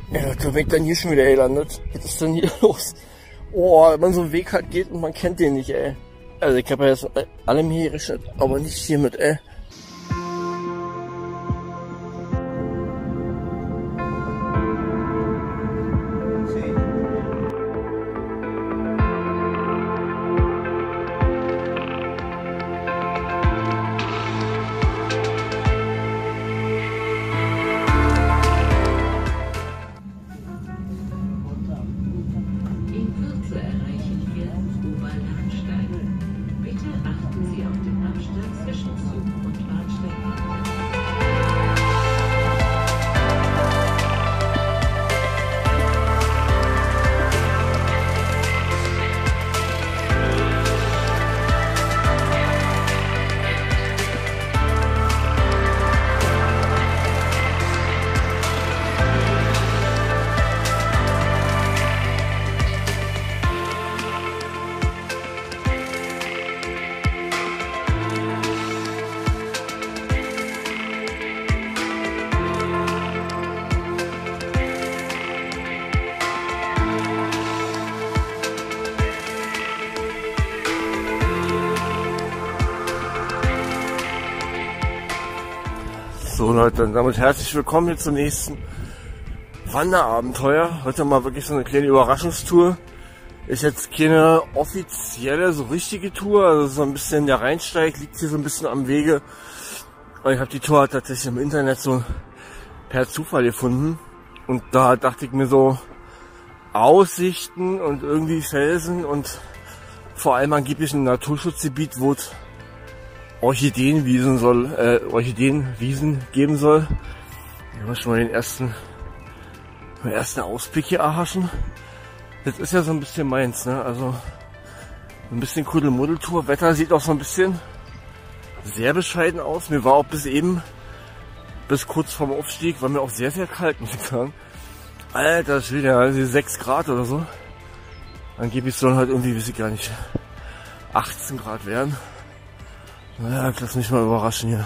Ja, da bin ich dann hier schon wieder gelandet. Was ist denn hier los? Oh, wenn man so einen Weg halt geht und man kennt den nicht, ey. Also ich habe ja jetzt allem hier gerechnet, aber nicht hiermit, ey. So Leute, und damit herzlich willkommen hier zum nächsten Wanderabenteuer. Heute mal wirklich so eine kleine Überraschungstour. Ist jetzt keine offizielle, so richtige Tour, also so ein bisschen der Rheinsteig liegt hier so ein bisschen am Wege. Und ich habe die Tour tatsächlich im Internet so per Zufall gefunden. Und da dachte ich mir so, Aussichten und irgendwie Felsen und vor allem angeblich ein Naturschutzgebiet, wo es Orchideenwiesen geben soll. Hier haben wir schon mal den ersten Ausblick hier erhaschen. Das ist ja so ein bisschen meins, ne? Also ein bisschen Kuddelmuddeltour. Wetter sieht auch so ein bisschen sehr bescheiden aus. Mir war auch bis kurz vorm Aufstieg, war mir auch sehr, sehr kalt, muss ich sagen. Alter, das ist wieder 6 Grad oder so. Angeblich sollen halt irgendwie, weiß ich gar nicht, 18 Grad werden. Naja, ich lass mich mal überraschen hier.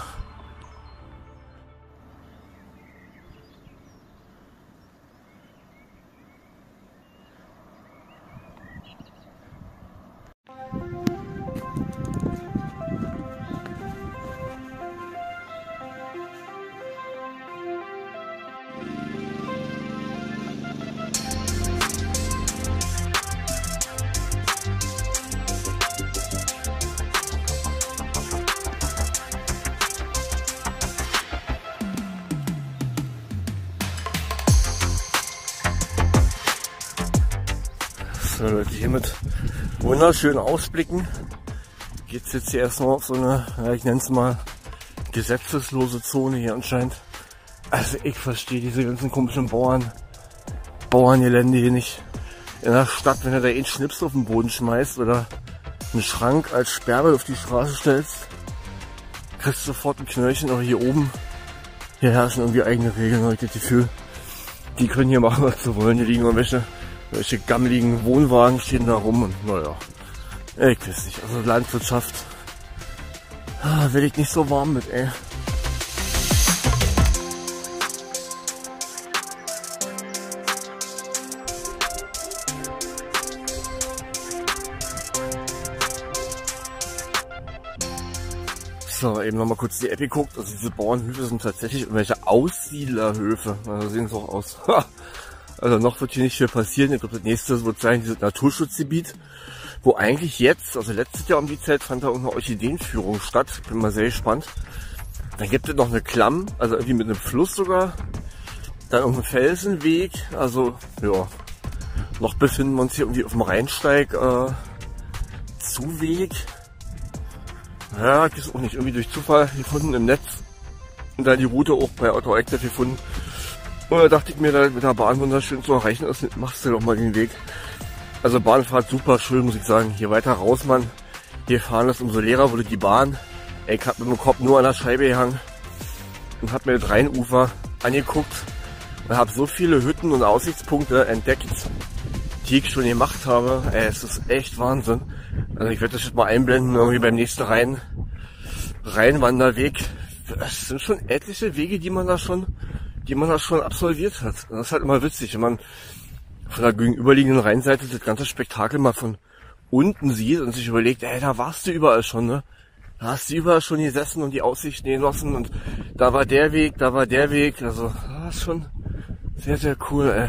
So Leute, hier mit wunderschönen Ausblicken geht es jetzt hier erstmal auf so eine, ja, ich nenne es mal, gesetzeslose Zone hier anscheinend. Also ich verstehe diese ganzen komischen Bauerngelände hier nicht. In der Stadt, wenn du da einen Schnips auf den Boden schmeißt oder einen Schrank als Sperrmüll auf die Straße stellst, kriegst du sofort ein Knöllchen. Aber hier oben, hier herrschen irgendwie eigene Regeln, habe ich das Gefühl. Die können hier machen, was sie wollen. Hier liegen irgendwelche gammeligen Wohnwagen stehen da rum und naja, ich weiß nicht, also Landwirtschaft, will ich nicht so warm mit, ey. So, eben noch mal kurz die App geguckt, also diese Bauernhöfe sind tatsächlich irgendwelche Aussiedlerhöfe, also sehen so aus. Also noch wird hier nicht viel passieren. Ich glaube, das nächste wird sein, dieses Naturschutzgebiet, wo eigentlich jetzt, also letztes Jahr um die Zeit, fand da auch eine Orchideenführung statt. Ich bin mal sehr gespannt. Dann gibt es noch eine Klamm, also irgendwie mit einem Fluss sogar. Dann auch einen Felsenweg. Also, ja, noch befinden wir uns hier irgendwie auf dem Rheinsteig, Zuweg. Ja, ich ist auch nicht irgendwie durch Zufall gefunden im Netz. Und dann die Route auch bei AutoActive gefunden. Und da dachte ich mir, da mit der Bahn wunderschön zu erreichen ist, machst du doch mal den Weg. Also Bahnfahrt super schön, muss ich sagen. Hier weiter raus, Mann. Hier fahren ist umso leerer wurde die Bahn. Ey, ich hab mit dem Kopf nur an der Scheibe gehangen und hab mir das Rheinufer angeguckt und hab so viele Hütten und Aussichtspunkte entdeckt, die ich schon gemacht habe. Ey, es ist echt Wahnsinn. Also ich werde das jetzt mal einblenden, irgendwie beim nächsten Rheinwanderweg. Es sind schon etliche Wege, die man da schon die man da schon absolviert hat. Das ist halt immer witzig, wenn man von der gegenüberliegenden Rheinseite das ganze Spektakel mal von unten sieht und sich überlegt, ey, da warst du überall schon, ne? Da hast du überall schon gesessen und die Aussichten genossen und da war der Weg, da war der Weg. Also, das ist schon sehr, sehr cool, ey.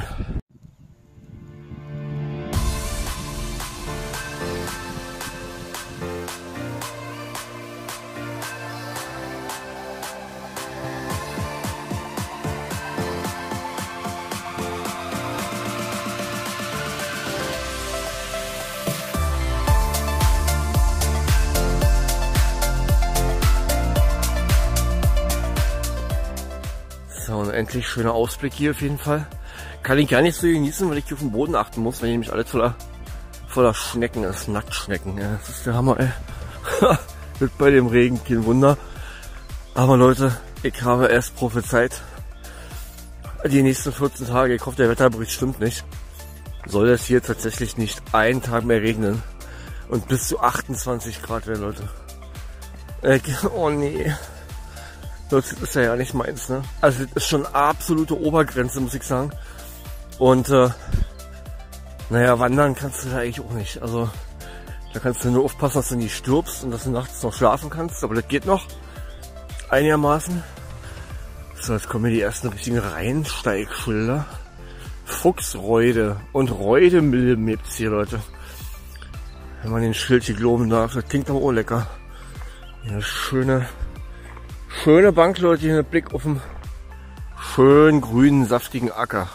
So, und endlich schöner Ausblick hier auf jeden Fall. Kann ich gar nicht so genießen, weil ich hier auf den Boden achten muss, weil hier nämlich alles voller Schnecken ist, Nacktschnecken. Ja, das ist der Hammer, ey. Wird bei dem Regen kein Wunder. Aber Leute, ich habe erst prophezeit, die nächsten 14 Tage, ich hoffe der Wetterbericht stimmt nicht, soll es hier tatsächlich nicht einen Tag mehr regnen. Und bis zu 28 Grad werden, Leute. Oh nee. Das ist ja nicht meins, ne? Also das ist schon absolute Obergrenze, muss ich sagen. Und naja, wandern kannst du da eigentlich auch nicht. Also da kannst du nur aufpassen, dass du nicht stirbst und dass du nachts noch schlafen kannst. Aber das geht noch einigermaßen. So, jetzt kommen hier die ersten richtigen Rheinsteigschilder. Fuchsreude und Reudemilben gibt's hier, Leute. Wenn man den Schild hier glauben darf, das klingt aber auch lecker. Eine schöne Bank, Leute, hier mit Blick auf den schönen grünen, saftigen Acker.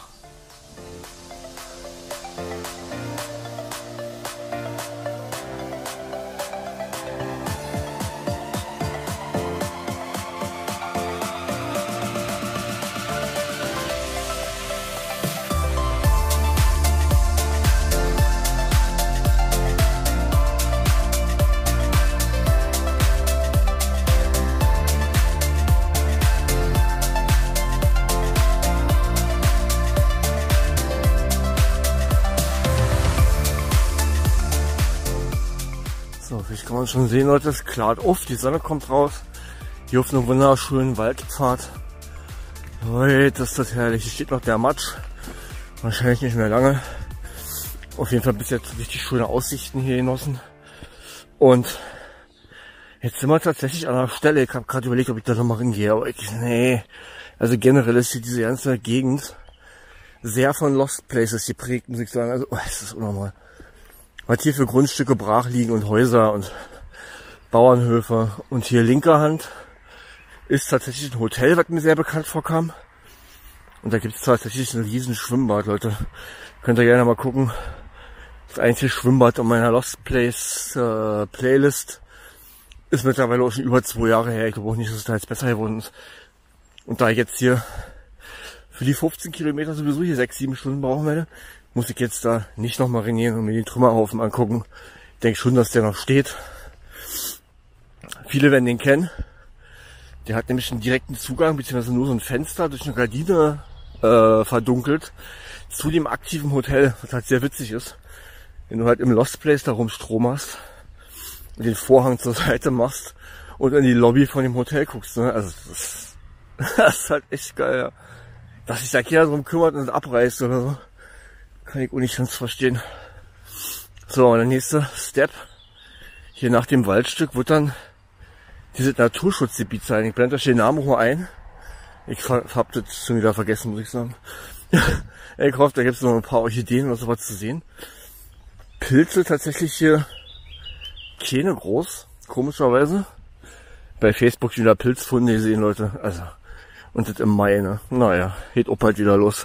So, vielleicht kann man schon sehen, Leute, es klart auf, die Sonne kommt raus. Hier auf einem wunderschönen Waldpfad. Leute, ist das herrlich. Hier steht noch der Matsch. Wahrscheinlich nicht mehr lange. Auf jeden Fall bis jetzt richtig schöne Aussichten hier genossen. Und jetzt sind wir tatsächlich an der Stelle. Ich habe gerade überlegt, ob ich da nochmal hingehe. Aber nee. Also generell ist hier diese ganze Gegend sehr von Lost Places geprägt, muss ich sagen. Also, es ist unnormal. Was hier für Grundstücke brach liegen und Häuser und Bauernhöfe. Und hier linker Hand ist tatsächlich ein Hotel, was mir sehr bekannt vorkam. Und da gibt es tatsächlich ein riesen Schwimmbad, Leute. Könnt ihr gerne mal gucken. Das einzige Schwimmbad in meiner Lost Place Playlist ist mittlerweile auch schon über 2 Jahre her. Ich glaube auch nicht, dass es da jetzt besser geworden ist. Und da ich jetzt hier für die 15 Kilometer sowieso hier 6-7 Stunden brauchen werde, muss ich jetzt da nicht nochmal reingehen und mir den Trümmerhaufen angucken. Ich denke schon, dass der noch steht. Viele werden den kennen. Der hat nämlich einen direkten Zugang, beziehungsweise nur so ein Fenster durch eine Gardine verdunkelt zu dem aktiven Hotel, was halt sehr witzig ist. Wenn du halt im Lost Place da Strom hast und den Vorhang zur Seite machst und in die Lobby von dem Hotel guckst. Ne? Also das ist halt echt geil, ja. Dass sich da keiner drum kümmert und es abreißt oder so. Kann ich auch nicht ganz verstehen. So, und der nächste Step hier nach dem Waldstück wird dann dieses Naturschutzgebiet sein. Ich blende euch den Namen auch mal ein. Ich hab das schon wieder vergessen, muss ich sagen. Ich hoffe, da gibt es noch ein paar Orchideen oder sowas zu sehen. Pilze tatsächlich hier keine groß, komischerweise. Bei Facebook wieder Pilzfunde gesehen, Leute. Also, und das im Mai, ne? Naja, geht auch bald wieder los.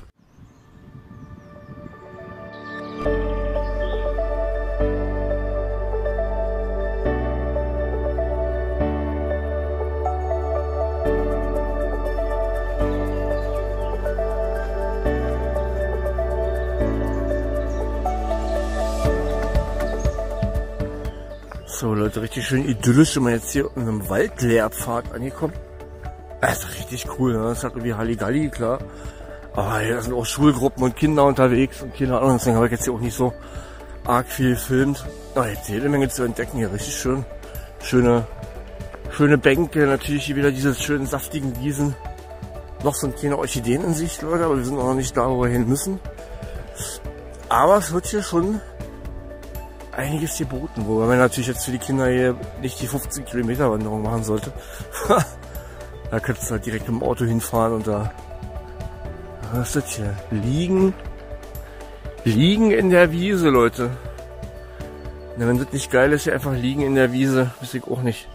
So Leute, richtig schön idyllisch, wenn man jetzt hier in einem Waldlehrpfad angekommen. Also richtig cool, ne? Das ist halt irgendwie Halligalli, klar. Aber hier sind auch Schulgruppen und Kinder unterwegs und keine Ahnung, deswegen habe ich jetzt hier auch nicht so arg viel gefilmt. Aber jetzt jede Menge zu entdecken hier, richtig schön. Schöne Bänke, natürlich hier wieder diese schönen saftigen Wiesen. Noch sind keine Orchideen in Sicht, Leute, aber wir sind noch nicht da, wo wir hin müssen. Aber es wird hier schon einiges geboten, wobei man natürlich jetzt für die Kinder hier nicht die 15 Kilometer Wanderung machen sollte. Da könntest du halt direkt mit dem Auto hinfahren und da... Was ist das hier? Liegen in der Wiese, Leute. Na, wenn das nicht geil ist, hier einfach liegen in der Wiese, weiß ich auch nicht.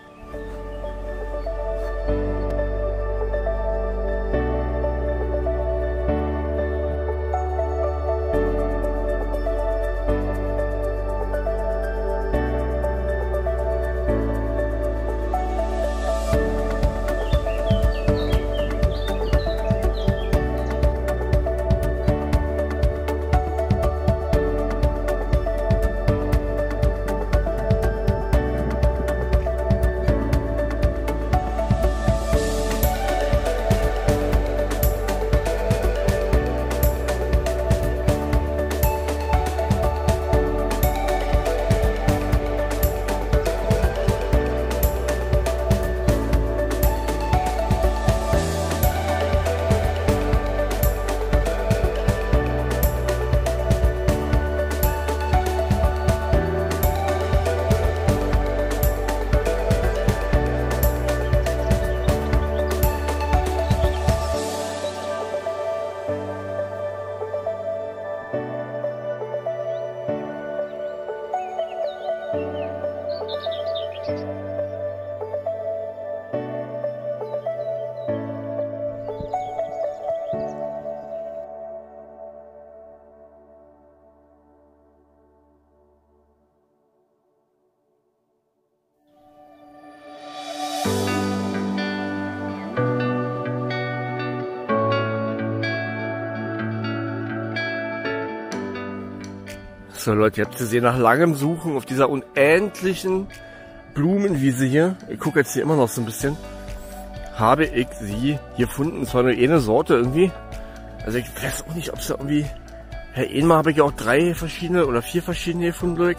So Leute, ihr habt gesehen, nach langem Suchen auf dieser unendlichen Blumenwiese hier, ich gucke jetzt hier immer noch so ein bisschen, habe ich sie hier gefunden. Es war nur eine Sorte irgendwie. Also ich weiß auch nicht, ob es da irgendwie... Ja, einmal habe ich ja auch 3 verschiedene oder 4 verschiedene gefunden, glaube ich.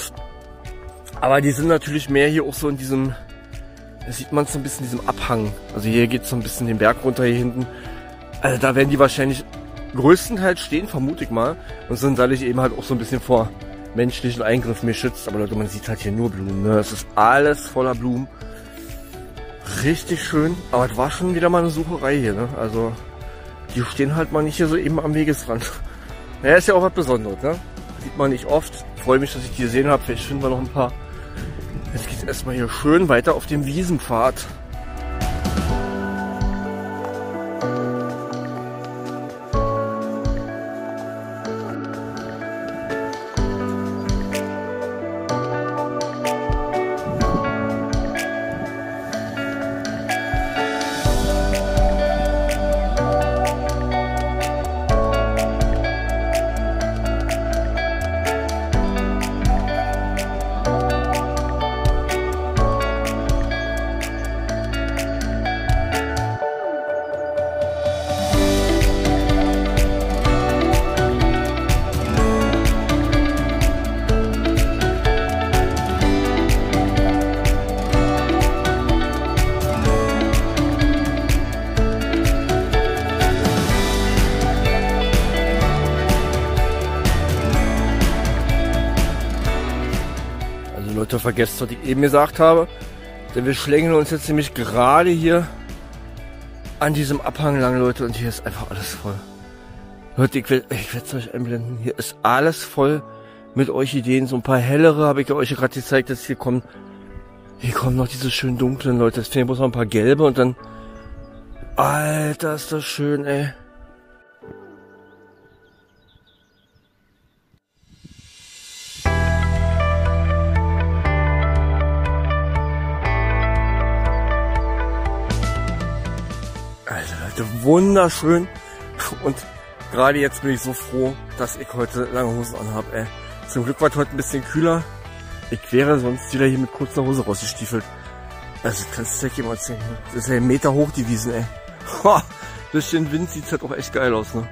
Aber die sind natürlich mehr hier auch so in diesem... Da sieht man so ein bisschen in diesem Abhang. Also hier geht es so ein bisschen den Berg runter hier hinten. Also da werden die wahrscheinlich größtenteils stehen, vermute ich mal. Und sind dadurch eben halt auch so ein bisschen vor menschlichen Eingriffen geschützt. Aber Leute, man sieht halt hier nur Blumen. Ne? Es ist alles voller Blumen. Richtig schön. Aber es war schon wieder mal eine Sucherei hier. Ne? Also die stehen halt mal nicht hier so eben am Wegesrand. Naja, ist ja auch was Besonderes. Ne? Sieht man nicht oft. Ich freue mich, dass ich die gesehen habe. Vielleicht finden wir noch ein paar. Jetzt geht es erstmal hier schön weiter auf dem Wiesenpfad. Leute, vergesst, was ich eben gesagt habe, denn wir schlängeln uns jetzt nämlich gerade hier an diesem Abhang lang, Leute, und hier ist einfach alles voll. Leute, ich werde es euch einblenden, hier ist alles voll mit Orchideen, so ein paar hellere habe ich euch gerade gezeigt, dass hier kommen noch diese schön dunklen, Leute, es fehlen bloß noch ein paar gelbe und dann, Alter, ist das schön, ey. Wunderschön, und gerade jetzt bin ich so froh, dass ich heute lange Hosen anhabe, ey. Zum Glück war es heute ein bisschen kühler. Ich wäre sonst wieder hier mit kurzer Hose rausgestiefelt. Also das kannst du ja jemand sehen. Das ist ja 1 Meter hoch, die Wiesen, ey. Durch den Wind sieht es halt auch echt geil aus, ne?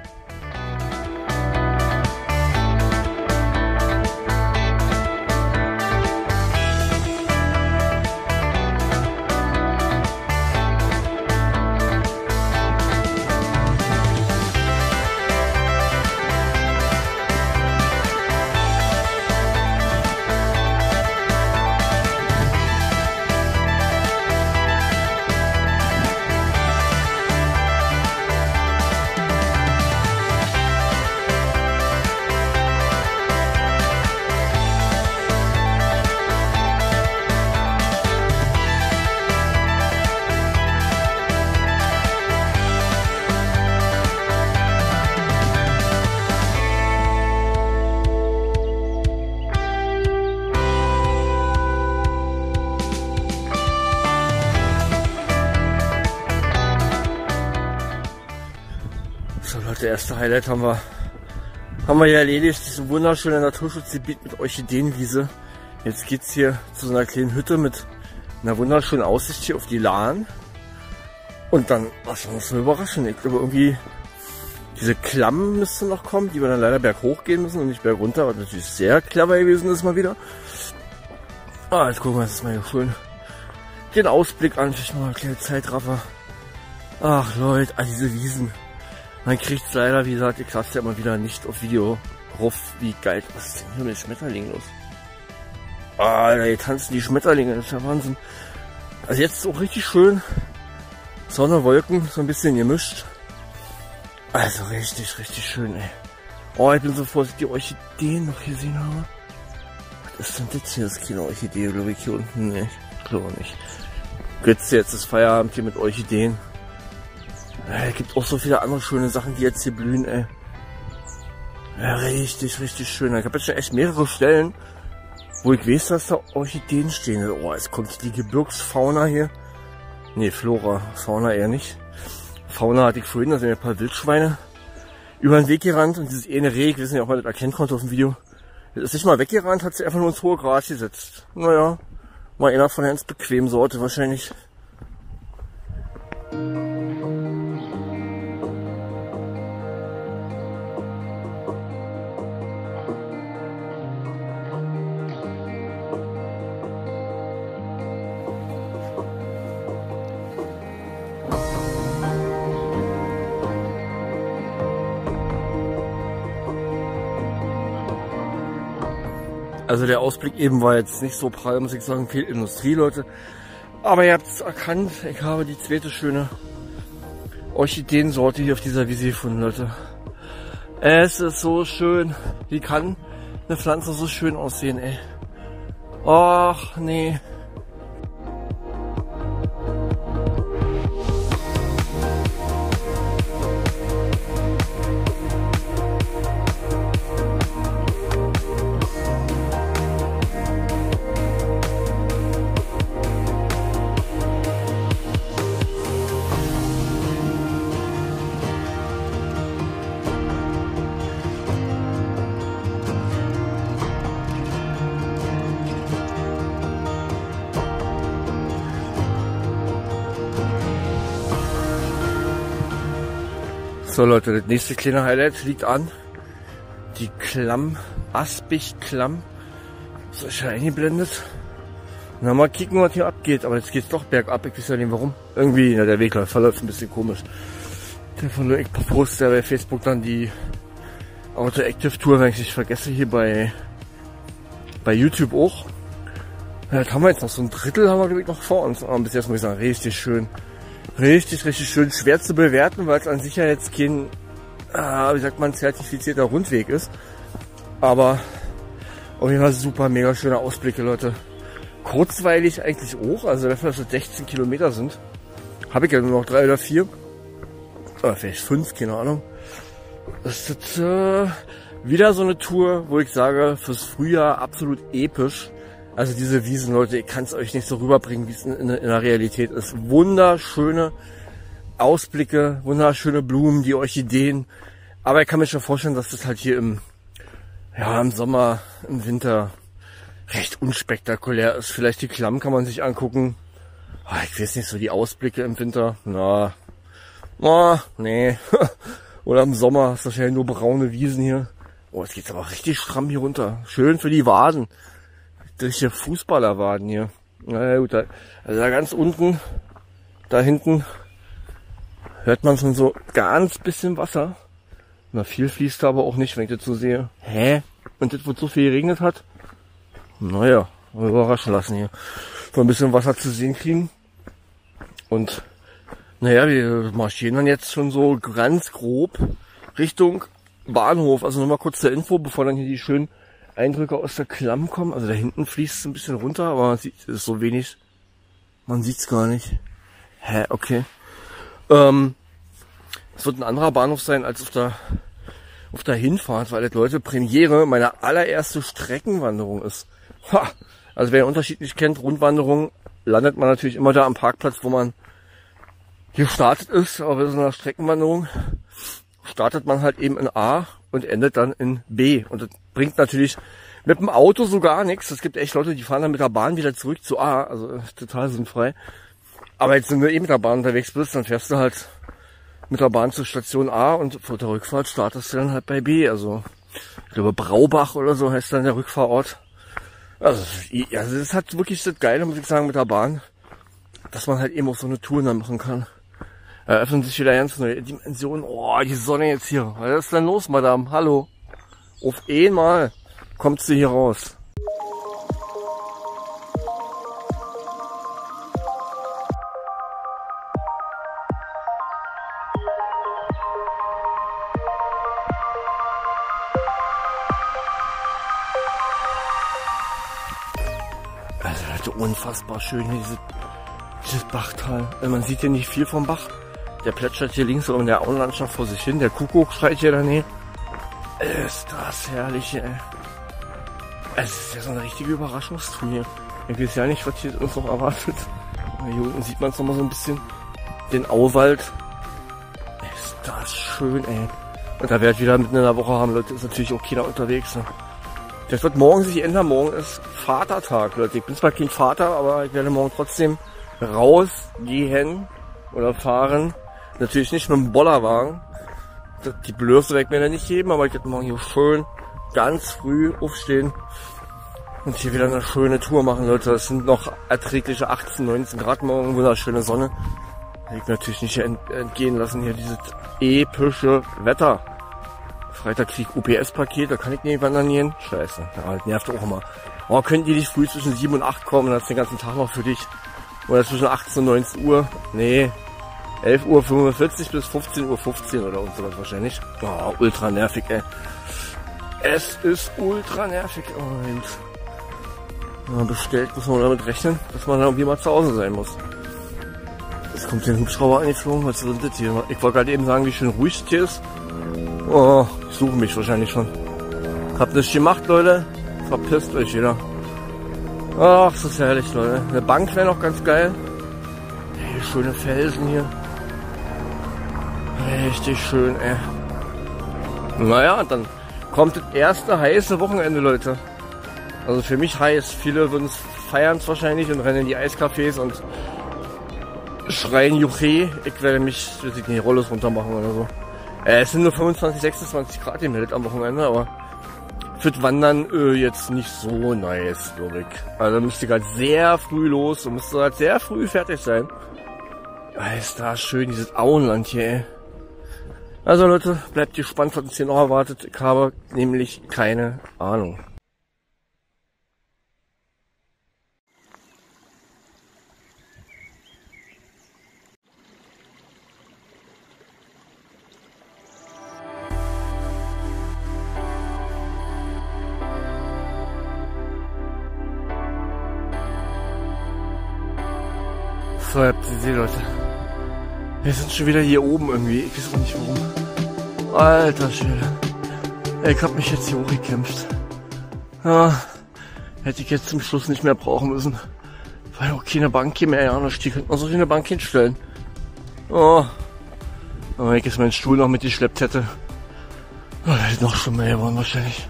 erste Highlight haben wir hier erledigt. Das ist ein wunderschöner Naturschutzgebiet mit Orchideenwiese. Jetzt geht's hier zu so einer kleinen Hütte mit einer wunderschönen Aussicht hier auf die Lahn. Und dann, was soll uns so überraschen? Ich glaube irgendwie, diese Klamm müsste noch kommen, die wir dann leider berghoch gehen müssen und nicht bergunter, was natürlich sehr clever gewesen ist mal wieder. Jetzt gucken wir uns das mal hier schön den Ausblick an. Vielleicht mal eine kleine Zeitraffer. Ach Leute, diese Wiesen. Man kriegt es leider, wie gesagt, ich krass ja immer wieder nicht auf Video rauf, wie geil. Was ist denn hier mit Schmetterlingen los? Hier tanzen die Schmetterlinge, das ist ja Wahnsinn. Also jetzt ist es auch richtig schön. Sonne, Wolken, so ein bisschen gemischt. Also richtig, richtig schön, ey. Ich bin so froh, dass ich die Orchideen noch gesehen habe. Was ist denn das hier? Das ist keine Orchidee, glaube ich, hier unten. Nee, ich glaube nicht. Götze, jetzt ist Feierabend hier mit Orchideen. Es gibt auch so viele andere schöne Sachen, die jetzt hier blühen, ey. Ja, richtig, richtig schön. Ich habe jetzt schon echt mehrere Stellen, wo ich weiß, dass da Orchideen stehen. Jetzt kommt die Gebirgsfauna hier. Nee, Flora. Fauna eher nicht. Fauna hatte ich vorhin, da sind ein paar Wildschweine über den Weg gerannt und dieses eine Reh, ich weiß nicht, ob man das erkennen konnte auf dem Video, das ist nicht mal weggerannt, hat sich einfach nur ins hohe Gras gesetzt. Naja, mal einer von der ganz bequemen Sorte wahrscheinlich. Also der Ausblick eben war jetzt nicht so prall, muss ich sagen, viel Industrie, Leute. Aber ihr habt es erkannt, ich habe die zweite schöne Orchideensorte hier auf dieser Wiese gefunden, Leute. Es ist so schön. Wie kann eine Pflanze so schön aussehen, ey? Och, nee. So Leute, das nächste kleine Highlight liegt an. Die Klamm, Aspich-Klamm. Ist euch ja eingeblendet. Na, mal kicken, was hier abgeht. Aber jetzt geht's doch bergab. Ich weiß ja nicht warum. Irgendwie, der Weg verläuft ein bisschen komisch. Ich poste ja bei Facebook dann die Auto-Active Tour, wenn ich nicht vergesse, hier bei YouTube auch. Ja, das haben wir jetzt noch so ein Drittel, haben wir glaube ich noch vor uns. Aber bis jetzt muss ich sagen, richtig schön. Richtig, richtig schön. Schwer zu bewerten, weil es an sich ja jetzt kein, wie sagt man, zertifizierter Rundweg ist. Aber auf jeden Fall super, mega schöne Ausblicke, Leute. Kurzweilig eigentlich auch, also dafür, dass es 16 Kilometer sind, habe ich ja nur noch 3 oder 4. Oder vielleicht 5, keine Ahnung. Das ist wieder so eine Tour, wo ich sage, fürs Frühjahr absolut episch. Also diese Wiesen, Leute, ich kann es euch nicht so rüberbringen, wie es in der Realität ist. Wunderschöne Ausblicke, wunderschöne Blumen, die Orchideen. Aber ich kann mir schon vorstellen, dass das halt hier im Sommer, im Winter recht unspektakulär ist. Vielleicht die Klamm kann man sich angucken. Ich weiß nicht, so die Ausblicke im Winter. Nee. Oder im Sommer hast du wahrscheinlich nur braune Wiesen hier. Jetzt geht's aber richtig stramm hier runter. Schön für die Waden. Richtige Fußballerwaden hier. Na gut, also da ganz unten, da hinten, hört man schon so ganz bisschen Wasser. Na, viel fließt da aber auch nicht, wenn ich das so sehe. Und das, wo so viel geregnet hat? Naja, überraschen lassen hier. So ein bisschen Wasser zu sehen kriegen. Und, naja, wir marschieren dann jetzt schon so ganz grob Richtung Bahnhof. Also nochmal kurz zur Info, bevor dann hier die schönen Eindrücke aus der Klamm kommen. Also da hinten fließt es ein bisschen runter, aber man sieht, es ist so wenig. Man sieht es gar nicht. Okay. Es wird ein anderer Bahnhof sein als auf der Hinfahrt, weil das, Leute, Premiere meiner allererste Streckenwanderung ist. Also wer den Unterschied nicht kennt, Rundwanderung, landet man natürlich immer da am Parkplatz, wo man gestartet ist, aber bei so einer Streckenwanderung startet man halt eben in A und endet dann in B. Und das bringt natürlich mit dem Auto so gar nichts. Es gibt echt Leute, die fahren dann mit der Bahn wieder zurück zu A, also total sinnfrei. Aber jetzt, wenn du mit der Bahn unterwegs bist, dann fährst du halt mit der Bahn zur Station A und vor der Rückfahrt startest du dann halt bei B. Also ich glaube Braubach oder so heißt dann der Rückfahrort. Also das ist halt wirklich das Geile, muss ich sagen, mit der Bahn, dass man halt eben auch so eine Tour dann machen kann. Eröffnen sich wieder ganz neue Dimensionen. Oh, die Sonne jetzt hier. Was ist denn los, Madame? Hallo. Auf einmal kommst du hier raus. Also Leute, unfassbar schön hier dieses Bachtal. Man sieht hier nicht viel vom Bach. Der plätschert hier links so in der Auenlandschaft vor sich hin. Der Kuckuck schreit hier daneben. Ist das herrlich, ey. Es ist ja so eine richtige Überraschungstour hier. Ich weiß ja nicht, was hier uns noch erwartet. Hier unten sieht man es nochmal so ein bisschen. Den Auwald. Ist das schön, ey. Und da werde ich wieder mitten in der Woche haben, Leute. Ist natürlich auch keiner unterwegs, ne? Das wird morgen sich ändern. Morgen ist Vatertag, Leute. Ich bin zwar kein Vater, aber ich werde morgen trotzdem rausgehen oder fahren. Natürlich nicht mit dem Bollerwagen. Die Blöße weg mir dann nicht geben, aber ich werde morgen hier schön ganz früh aufstehen und hier wieder eine schöne Tour machen, Leute. Es sind noch erträgliche 18, 19 Grad morgen, wunderschöne Sonne. Da ich natürlich nicht entgehen lassen hier dieses epische Wetter. Freitag krieg ich UPS-Paket, da kann ich nicht wandern gehen. Scheiße, ja, das nervt auch immer. Oh, könnten die nicht früh zwischen 7 und 8 kommen, dann hast du den ganzen Tag noch für dich. Oder zwischen 18 und 19 Uhr. Nee. 11:45 Uhr bis 15:15 Uhr oder und sowas wahrscheinlich. Oh, ultra nervig, ey. Es ist ultra nervig. Und wenn man bestellt, muss man damit rechnen, dass man dann irgendwie mal zu Hause sein muss. Jetzt kommt hier ein Hubschrauber angeflogen. Was ist das hier? Ich wollte gerade eben sagen, wie schön ruhig es hier ist. Oh, ich suche mich wahrscheinlich schon. Habt nichts gemacht, Leute. Verpisst euch wieder. Ach, das ist herrlich, Leute. Eine Bank wäre noch ganz geil. Hey, schöne Felsen hier. Richtig schön, ey. Naja, und dann kommt das erste heiße Wochenende, Leute. Also für mich heiß. Viele würden es feiern wahrscheinlich und rennen in die Eiscafés und schreien Juche. Ich werde mich, weiß ich nicht, Rollos runter machen oder so. Es sind nur 25, 26 Grad gemeldet am Wochenende, aber für das Wandern jetzt nicht so nice, glaube ich. Also da müsst ihr halt sehr früh los und müsst halt sehr früh fertig sein. Ist da schön, dieses Auenland hier, ey. Also Leute, bleibt gespannt, was uns hier noch erwartet. Ich habe nämlich keine Ahnung. So, habt ihr gesehen, Leute. Wir sind schon wieder hier oben irgendwie. Ich weiß auch nicht warum. Alter Schwede. Ich hab mich jetzt hier hochgekämpft. Ja, hätte ich jetzt zum Schluss nicht mehr brauchen müssen. Weil auch keine Bank hier mehr. Ja, die könnte man so eine Bank hinstellen. Oh. Aber wenn ich jetzt meinen Stuhl noch mitgeschleppt hätte. Oh, da hätte noch schon mehr geworden wahrscheinlich.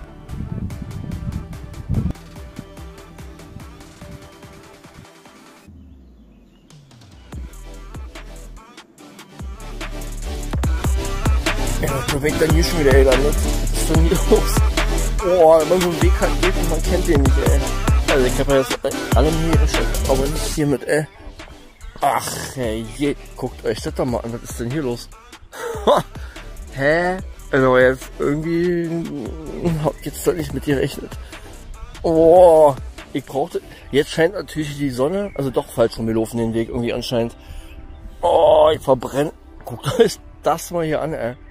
Ja, da bin ich dann hier schon wieder gelandet. Was ist denn hier los? Oh, wenn man so einen Weg halt geht und man kennt den nicht, ey. Also ich habe ja jetzt bei allem hier geschafft, aber nicht hier mit, ey. Ach, hey, je. Guckt euch das doch mal an, was ist denn hier los? Hä? Also jetzt irgendwie hab ich jetzt doch nicht mit gerechnet. Oh, ich brauchte... Jetzt scheint natürlich die Sonne, also doch falsch rum gelaufen den Weg irgendwie anscheinend. Oh, ich verbrenne. Guckt euch das mal hier an, ey.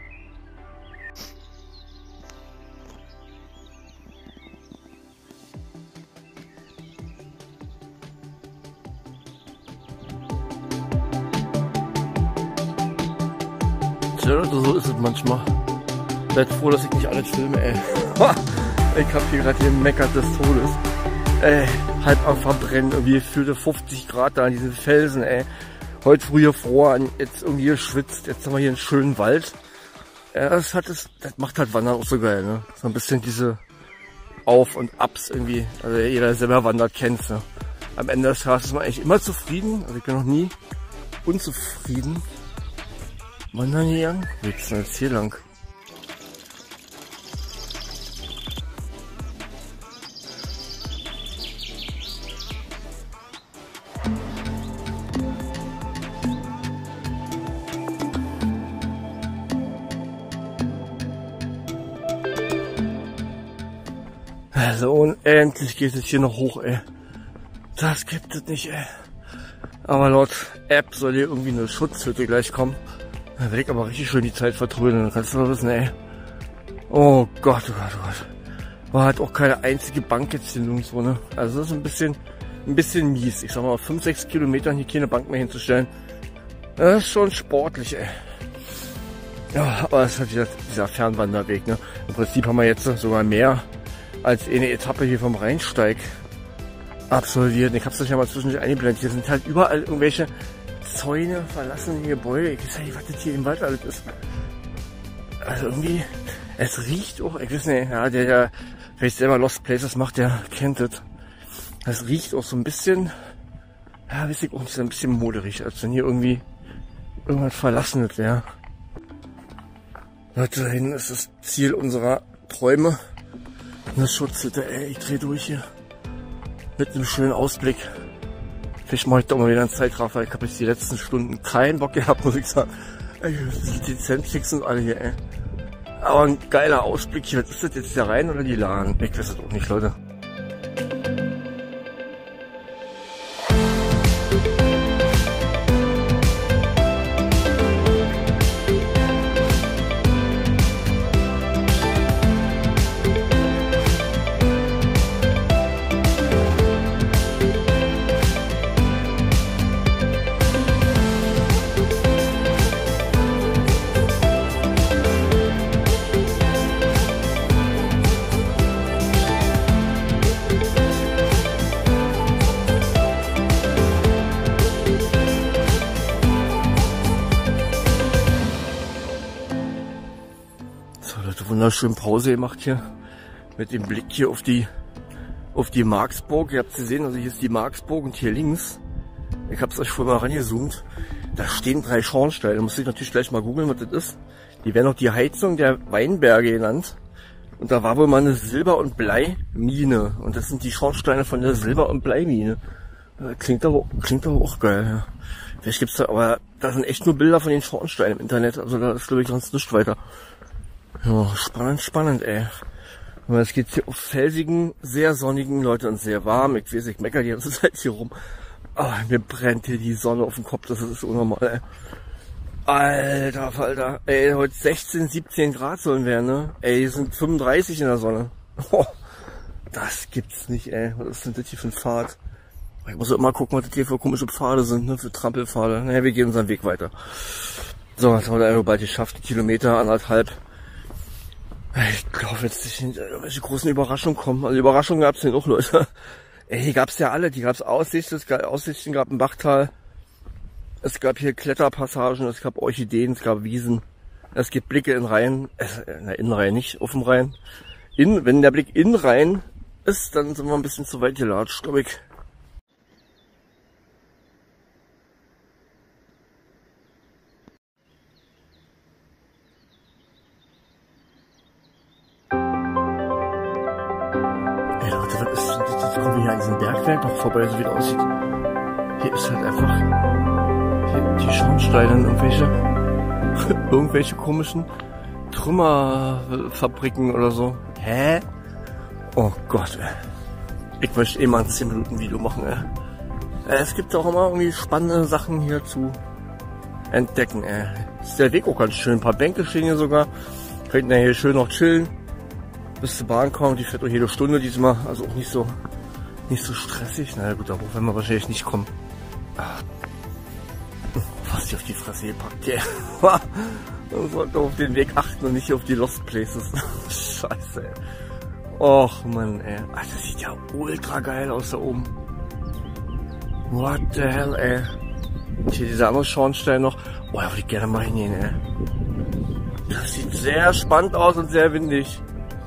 Tja, so ist es manchmal. Seid froh, dass ich nicht alles filme, ey. Ich hab hier gerade gemeckert des Todes. Ey, halb am Verbrennen. Irgendwie fühlte 50 Grad da an diesen Felsen, ey. Heute früh gefroren, jetzt irgendwie geschwitzt. Jetzt haben wir hier einen schönen Wald. Ja, das macht halt Wandern auch so geil, ne? So ein bisschen diese Auf- und Abs irgendwie. Also jeder, der selber wandert, kennt's, ne? Am Ende des Tages ist man eigentlich immer zufrieden. Also ich bin noch nie unzufrieden. Wandern gegangen? Wie geht's denn jetzt hier lang? Also unendlich geht es hier noch hoch, ey. Das gibt es nicht, ey. Aber laut App soll hier irgendwie eine Schutzhütte gleich kommen. Da will ich aber richtig schön die Zeit vertrödeln. Dann kannst du doch wissen, ey. Oh Gott, oh Gott, oh Gott. War halt auch keine einzige Bank jetzt hier nirgendwo, ne? Also das ist ein bisschen mies. Ich sag mal, auf 5-6 Kilometern hier keine Bank mehr hinzustellen. Das ist schon sportlich, ey. Ja, aber es ist halt dieser Fernwanderweg, ne? Im Prinzip haben wir jetzt sogar mehr als eine Etappe hier vom Rheinsteig absolviert. Ich hab's euch ja mal zwischendurch eingeblendet. Hier sind halt überall irgendwelche Zäune, verlassene Gebäude. Ich weiß ja nicht, was das hier im Wald alles ist. Also irgendwie, es riecht auch, ich weiß nicht, ja, der vielleicht selber Lost Places macht, der kennt das. Es riecht auch so ein bisschen, ja, weiß ich auch nicht, so ein bisschen moderig, als wenn hier irgendwie irgendwas Verlassenes wäre. Leute, da hinten ist das Ziel unserer Träume. Eine Schutzhütte, ey, ich dreh durch hier. Mit einem schönen Ausblick. Vielleicht mache ich doch mal wieder einen Zeitraffer. Ich habe jetzt die letzten Stunden keinen Bock gehabt, muss ich sagen. Die Dezent und alle hier, ey. Aber ein geiler Ausblick hier. Was ist das jetzt, der Rhein oder die Lahn? Ich weiß das auch nicht, Leute. Wunderschön Pause gemacht hier mit dem Blick hier auf die Marksburg. Ihr habt es gesehen, also hier ist die Marksburg und hier links, ich habe es euch vorher mal rangezoomt, da stehen 3 Schornsteine. Da muss ich natürlich gleich mal googeln, was das ist. Die werden auch die Heizung der Weinberge genannt. Und da war wohl mal eine Silber- und Bleimine. Und das sind die Schornsteine von der Silber- und Bleimine. Klingt aber auch geil. Ja. Vielleicht gibt's da, aber da sind echt nur Bilder von den Schornsteinen im Internet. Also da ist, glaube ich, sonst nichts weiter. Ja, spannend, ey. Aber es geht hier auf felsigen, sehr sonnigen, Leute, und sehr warm. Ich weiß, ich meckere die ganze Zeit hier rum. Aber mir brennt hier die Sonne auf den Kopf, das ist unnormal, ey. Alter Falter, ey, heute 16, 17 Grad sollen werden, ne? Ey, hier sind 35 in der Sonne. Oh, das gibt's nicht, ey. Was ist denn das hier für ein Pfad? Ich muss immer gucken, was das hier für komische Pfade sind, ne? Für Trampelpfade. Naja, wir gehen unseren Weg weiter. So, jetzt haben wir da bald geschafft, Kilometer, 1,5. Ich glaube jetzt nicht, welche großen Überraschungen kommen. Also Überraschungen gab's hier noch, Leute. Ey, die gab's ja alle. Die gab's Aussichten, Aussichten gab ein Bachtal. Es gab hier Kletterpassagen, es gab Orchideen, es gab Wiesen. Es gibt Blicke in Rhein. In Rhein nicht, auf dem Rhein. Wenn der Blick in Rhein ist, dann sind wir ein bisschen zu weit gelatscht, glaube ich. Jetzt kommen wir hier an diesem Bergwerk noch vorbei, so wie es aussieht. Hier ist halt einfach hier die Schornsteine und irgendwelche komischen Trümmerfabriken oder so. Hä? Oh Gott, ey. Ich möchte eh mal ein 10 Minuten Video machen, ey. Es gibt auch immer irgendwie spannende Sachen hier zu entdecken, ey. Ist der Weg auch ganz schön. Ein paar Bänke stehen hier sogar. Könnt ihr hier schön noch chillen. Bis zur Bahn kommen, die fährt auch jede Stunde diesmal, also auch nicht so stressig. Na gut, darauf werden wir wahrscheinlich nicht kommen. Was die auf die Fresse gepackt, ja. Man sollte auf den Weg achten und nicht auf die Lost Places. Scheiße, ey. Och Mann, ey. Ach, das sieht ja ultra geil aus da oben. What the hell, ey. Und hier dieser andere Schornstein noch. Oh, da würde ich gerne mal hingehen, ey. Das Das sieht sehr spannend aus und sehr windig.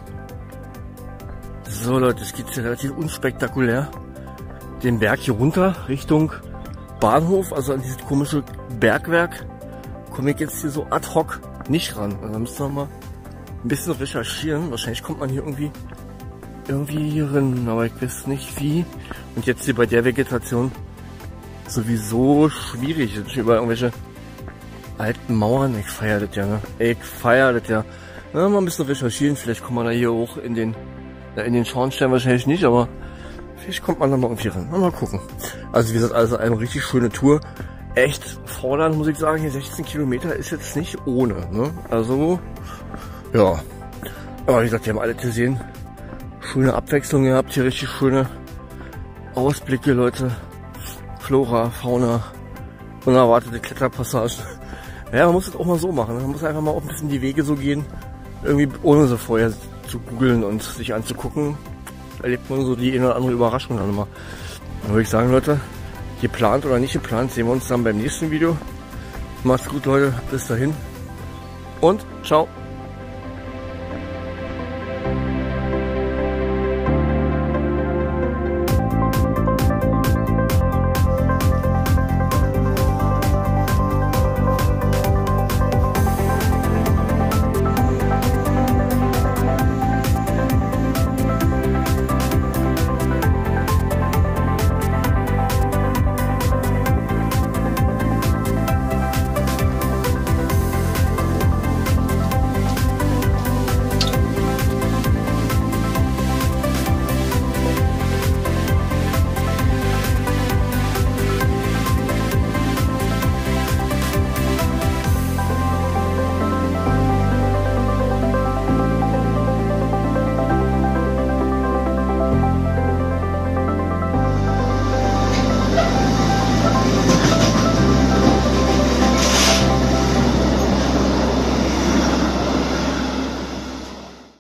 So Leute, es geht hier relativ unspektakulär den Berg hier runter Richtung Bahnhof, also an dieses komische Bergwerk. Komme ich jetzt hier so ad hoc nicht ran. Also da müssen wir mal ein bisschen recherchieren. Wahrscheinlich kommt man hier irgendwie hier hin, aber ich weiß nicht wie. Und jetzt hier bei der Vegetation sowieso schwierig. Jetzt über irgendwelche alten Mauern. Ich feiere das ja, ne? Ich feiere das ja. Na, mal ein bisschen recherchieren. Vielleicht kommt man da hier hoch in den Schornstein wahrscheinlich nicht, aber vielleicht kommt man da mal irgendwie ran. Mal gucken. Also wie gesagt, also eine richtig schöne Tour. Echt fordernd, muss ich sagen. Hier 16 Kilometer ist jetzt nicht ohne, ne? Also, ja. Aber wie gesagt, wir haben alle gesehen. Schöne Abwechslung gehabt. Hier richtig schöne Ausblicke, Leute. Flora, Fauna. Unerwartete Kletterpassagen. Ja, man muss das auch mal so machen. Man muss einfach mal auch ein bisschen die Wege so gehen. Irgendwie ohne so vorher zu googeln und sich anzugucken. Erlebt man so die eine oder andere Überraschung dann immer. Dann würde ich sagen, Leute, geplant oder nicht geplant, sehen wir uns dann beim nächsten Video. Macht's gut, Leute. Bis dahin. Und ciao.